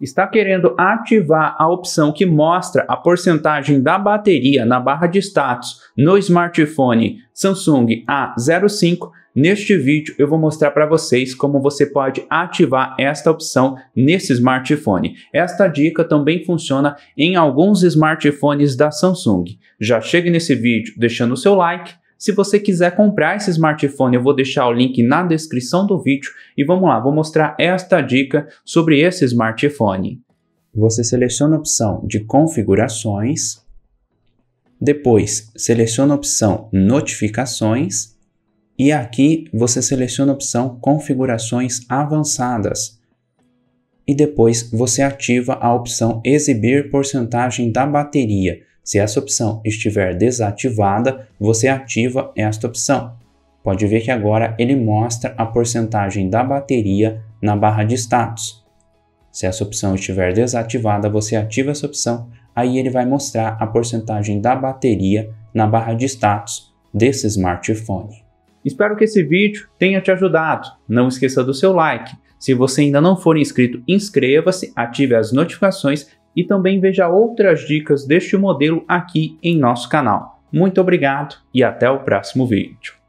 Está querendo ativar a opção que mostra a porcentagem da bateria na barra de status no smartphone Samsung A05? Neste vídeo eu vou mostrar para vocês como você pode ativar esta opção nesse smartphone. Esta dica também funciona em alguns smartphones da Samsung. Já chegue nesse vídeo deixando o seu like. Se você quiser comprar esse smartphone, eu vou deixar o link na descrição do vídeo. E vamos lá, vou mostrar esta dica sobre esse smartphone. Você seleciona a opção de configurações. Depois, seleciona a opção notificações. E aqui você seleciona a opção configurações avançadas. E depois você ativa a opção exibir porcentagem da bateria. Se essa opção estiver desativada, você ativa esta opção. Pode ver que agora ele mostra a porcentagem da bateria na barra de status. Se essa opção estiver desativada, você ativa essa opção, aí ele vai mostrar a porcentagem da bateria na barra de status desse smartphone. Espero que esse vídeo tenha te ajudado. Não esqueça do seu like. Se você ainda não for inscrito, inscreva-se, ative as notificações e também veja outras dicas deste modelo aqui em nosso canal. Muito obrigado e até o próximo vídeo.